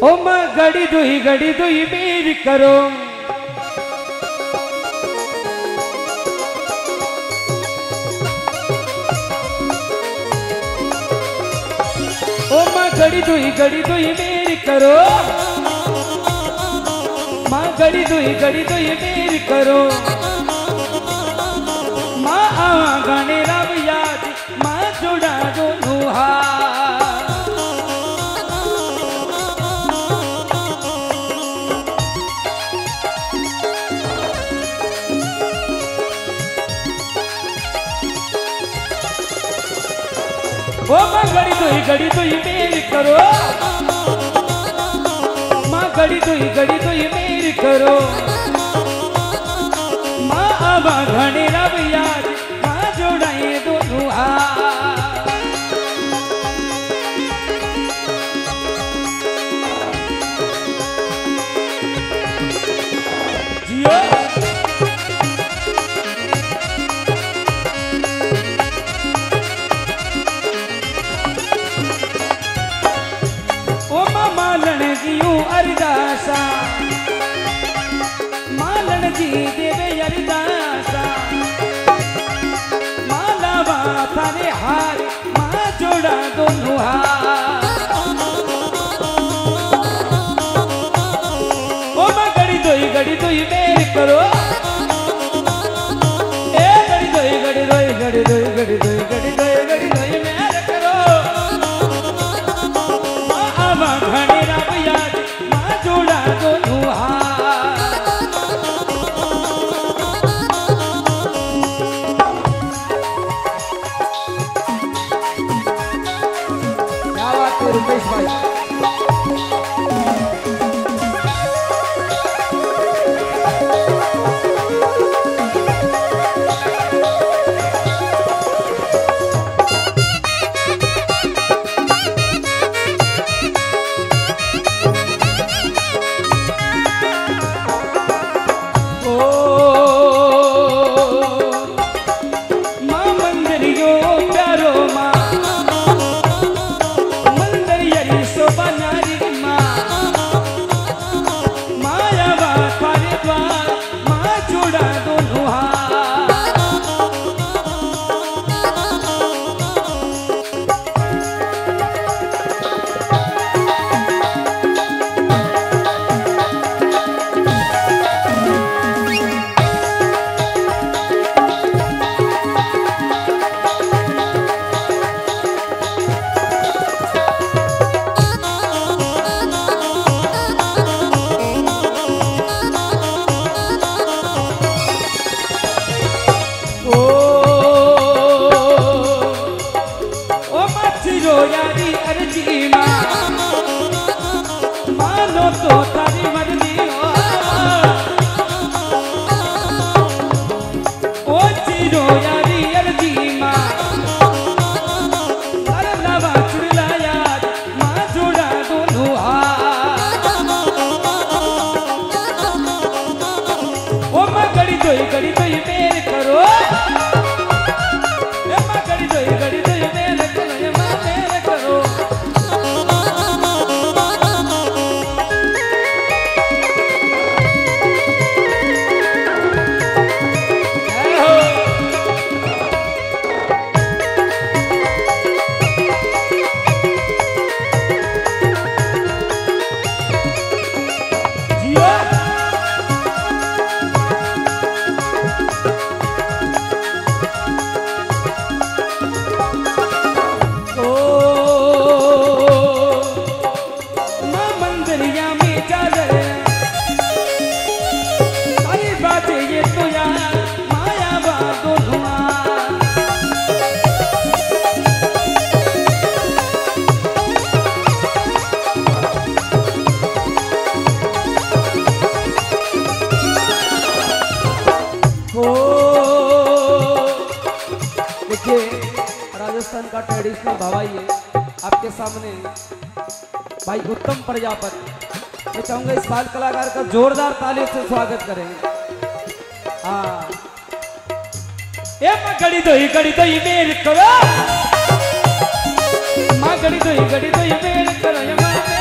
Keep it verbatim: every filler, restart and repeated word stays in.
ओ मां घड़ी दुई घड़ी दुई मेर करो ओ मां घड़ी दुई घड़ी दुई मेर करो मां घड़ी दुई घड़ी दुई मेर करो मां आवा गाने रब याद मां जोड़ा दोनों हाथ ओ मां घड़ी दुई घड़ी दुई मेर करो मां घड़ी दुई घड़ी दुई मेर करो मां आवा घने रब याद मां जोड़ाए दोनों हाथ जियो मालन जियूं अरदासा मालन जी देवे अरदासा मालावा थारे हार मां जोड़ा दोनों हाथ ओ मां घड़ी दोई घड़ी दोई मेर करो ए घड़ी दोई घड़ी दोई घड़ी दोई घड़ी दोई घड़ी दोई घड़ी दोई मेर करो मां घने रब याद मां जोड़ा दोनों हाथ क्या बात है रुपेश भाई यारी अर्जी मानो तो तारी मर्जी ओ चिरो यारी अर्जी मां लवा चुड़ला यार मां जोड़ा दोनों हाथ ओ मां घड़ी दोई घड़ी दोई मेर करो ए मां घड़ी दोई घड़ी दोई मेर करो ए मां मेर करो राजस्थान का ट्रेडिशनल भवाई है आपके सामने भाई उत्तम प्रजापति। मैं चाहूंगा इस बाल कलाकार का जोरदार तालियों से स्वागत करें। हाँ ए मां घड़ी दोई घड़ी दोई मेर करो मां घड़ी दोई घड़ी दोई मेर करो।